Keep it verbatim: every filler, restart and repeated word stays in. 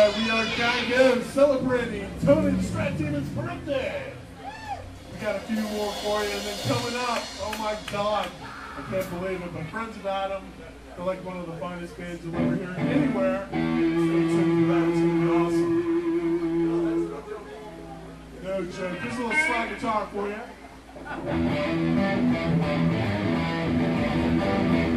right, we are GIGO celebrating Tony the Strat Demon's birthday. We got a few more for you, and then coming up, oh my God, I can't believe it, but Friends of Adam, they're like one of the finest bands you'll ever hear anywhere. Stay tuned for that, it's going to be awesome. No joke, just a little slide guitar for you.